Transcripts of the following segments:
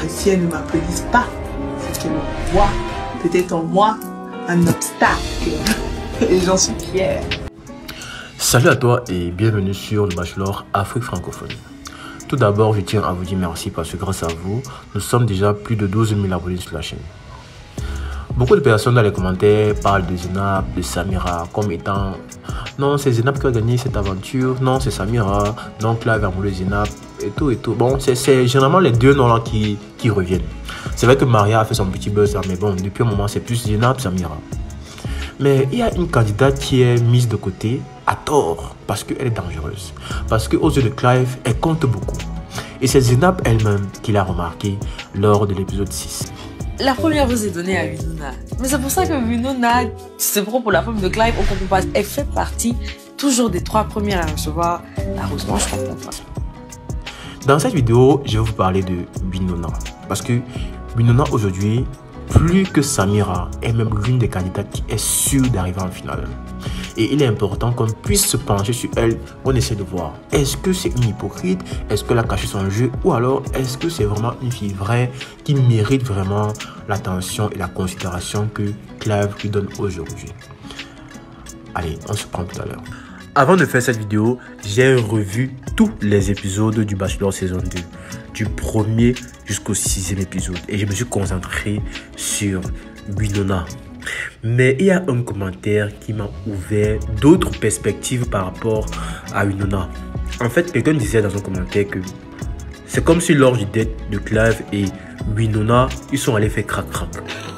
si elles ne m'applaudissent pas, c'est qu'elles voient peut-être en moi un obstacle. Et j'en suis fière. Salut à toi et bienvenue sur le Bachelor Afrique francophone. Tout d'abord, je tiens à vous dire merci parce que grâce à vous, nous sommes déjà plus de 12 000 abonnés sur la chaîne. Beaucoup de personnes dans les commentaires parlent de Zenab, de Samira comme étant non, c'est Zenab qui a gagné cette aventure, non, c'est Samira, donc là, vers de Zenab et tout et tout. Bon, c'est généralement les deux noms là qui reviennent. C'est vrai que Maria a fait son petit buzz là, mais bon, depuis un moment, c'est plus Zenab, Samira. Mais il y a une candidate qui est mise de côté à tort parce qu'elle est dangereuse. Parce qu'aux yeux de Clive, elle compte beaucoup. Et c'est Zenab elle-même qui l'a remarqué lors de l'épisode 6. La première rose est donnée à Winona. Mais c'est pour ça que Winona se prend pour la femme de Clive. On comprend pas. Elle fait partie toujours des 3 premières à recevoir la rose. Moi, je comprends pas. Dans cette vidéo, je vais vous parler de Winona. Parce que Winona aujourd'hui, plus que Samira, est même l'une des candidates qui est sûre d'arriver en finale. Et il est important qu'on puisse se pencher sur elle. On essaie de voir, est-ce que c'est une hypocrite? Est-ce qu'elle a caché son jeu? Ou alors, est-ce que c'est vraiment une fille vraie qui mérite vraiment l'attention et la considération que Clive lui donne aujourd'hui? Allez, on se prend tout à l'heure. Avant de faire cette vidéo, j'ai revu tous les épisodes du Bachelor saison 2. Du premier jusqu'au 6e épisode. Et je me suis concentré sur Winona. Mais il y a un commentaire qui m'a ouvert d'autres perspectives par rapport à Winona. En fait, quelqu'un disait dans un commentaire que c'est comme si lors du date de Clive et Winona, ils sont allés faire crac-crac.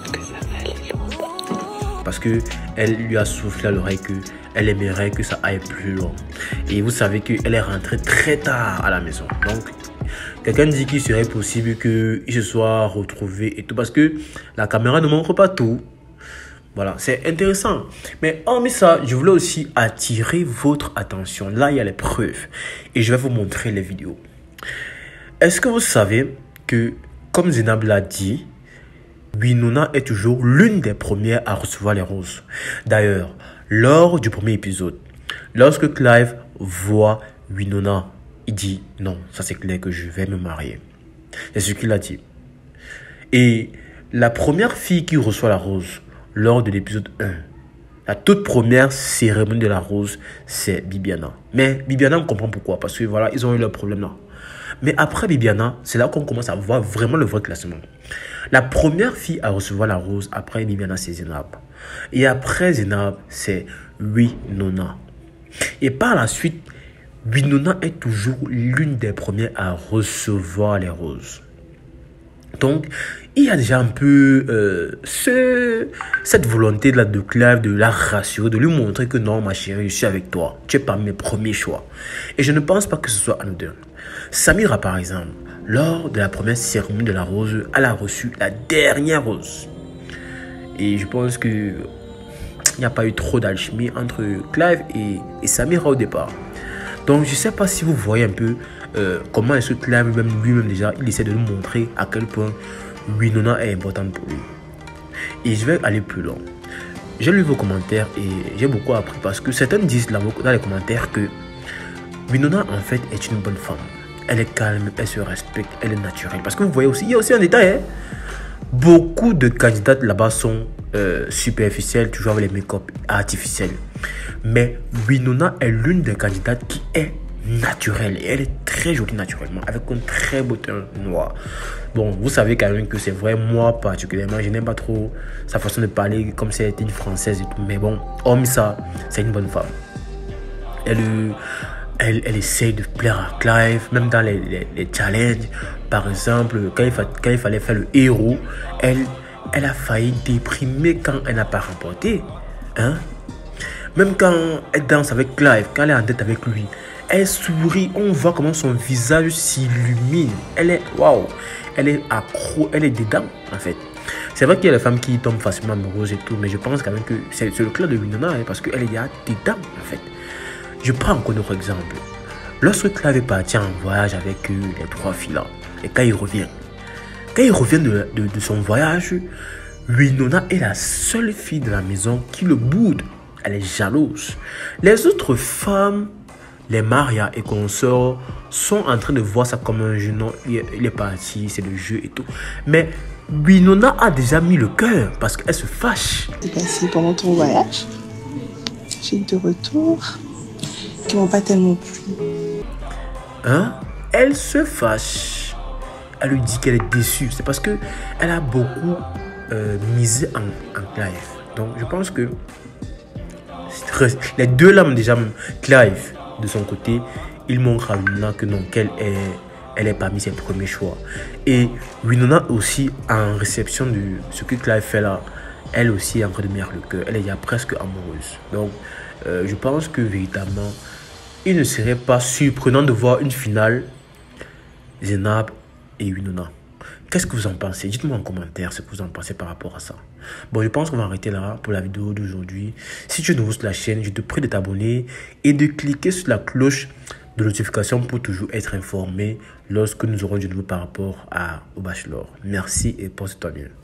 Parce qu'elle lui a soufflé à l'oreille qu'elle aimerait que ça aille plus loin. Et vous savez qu'elle est rentrée très tard à la maison. Donc, quelqu'un dit qu'il serait possible qu'ils se soient retrouvés et tout. Parce que la caméra ne montre pas tout. Voilà, c'est intéressant. Mais hormis ça, je voulais aussi attirer votre attention. Là, il y a les preuves. Et je vais vous montrer les vidéos. Est-ce que vous savez que, comme Zenab l'a dit, Winona est toujours l'une des premières à recevoir les roses. D'ailleurs, lors du premier épisode, lorsque Clive voit Winona, il dit non, ça c'est clair que je vais me marier. C'est ce qu'il a dit. Et la première fille qui reçoit la rose lors de l'épisode 1, la toute première cérémonie de la rose, c'est Bibiana. Mais Bibiana, on comprend pourquoi. Parce que voilà, ils ont eu leur problème là. Mais après Bibiana, c'est là qu'on commence à voir vraiment le vrai classement. La première fille à recevoir la rose après Bibiana, c'est Zenab. Et après Zenab, c'est Winona. Et par la suite, Winona est toujours l'une des premières à recevoir les roses. Donc, il y a déjà un peu cette volonté là de Clive de la rassurer, de lui montrer que non, ma chérie, je suis avec toi. Tu es parmi mes premiers choix. Et je ne pense pas que ce soit anodin. Samira, par exemple, lors de la première cérémonie de la rose, elle a reçu la dernière rose. Et je pense qu'il n'y a pas eu trop d'alchimie entre Clive et Samira au départ. Donc, je ne sais pas si vous voyez un peu comment est-ce que Clive lui-même déjà, il essaie de nous montrer à quel point Winona est importante pour lui. Et je vais aller plus loin. J'ai lu vos commentaires et j'ai beaucoup appris parce que certains disent là, dans les commentaires que Winona en fait est une bonne femme. Elle est calme, elle se respecte, elle est naturelle. Parce que vous voyez aussi, il y a aussi un détail. Hein? Beaucoup de candidates là-bas sont superficielles, toujours avec les make-up artificiels. Mais Winona est l'une des candidates qui est naturelle. Et elle est très jolie naturellement, avec un très beau teint noir. Bon, vous savez quand même que c'est vrai, moi particulièrement, je n'aime pas trop sa façon de parler comme si elle était une française et tout. Mais bon, hormis ça, c'est une bonne femme. Elle essaie de plaire à Clive, même dans les challenges. Par exemple, quand il fallait faire le héros, elle a failli déprimer quand elle n'a pas remporté. Hein? Même quand elle danse avec Clive, quand elle est en tête avec lui, elle sourit, on voit comment son visage s'illumine. Elle est, waouh, elle est accro, elle est dedans en fait. C'est vrai qu'il y a les femmes qui tombent facilement amoureuses et tout, mais je pense quand même que c'est le cas de Winona, hein, parce qu'elle est dedans en fait. Je prends encore un autre exemple. Lorsque Clive est parti en voyage avec les 3 filles là, et quand il revient de son voyage, Winona est la seule fille de la maison qui le boude. Elle est jalouse. Les autres femmes les Maria et consorts sont en train de voir ça comme un jeu. Non, il est parti, c'est le jeu et tout. Mais Winona a déjà mis le cœur parce qu'elle se fâche. C'est passé pendant ton voyage. J'ai eu de retours qui m'ont pas tellement plu. Hein? Elle se fâche. Elle lui dit qu'elle est déçue. C'est parce qu'elle a beaucoup misé en Clive. Donc je pense que les deux lames déjà, Clive de son côté, il montre à Winona que non, elle est parmi ses premiers choix. Et Winona aussi, en réception de ce que Clive fait là, elle aussi est en train de mettre le cœur. Elle est déjà presque amoureuse. Donc je pense que véritablement, il ne serait pas surprenant de voir une finale Zainab et Winona. Qu'est-ce que vous en pensez? Dites-moi en commentaire ce que vous en pensez par rapport à ça. Bon, je pense qu'on va arrêter là pour la vidéo d'aujourd'hui. Si tu es nouveau sur la chaîne, je te prie de t'abonner et de cliquer sur la cloche de notification pour toujours être informé lorsque nous aurons du nouveau par rapport au Bachelor. Merci et porte-toi bien.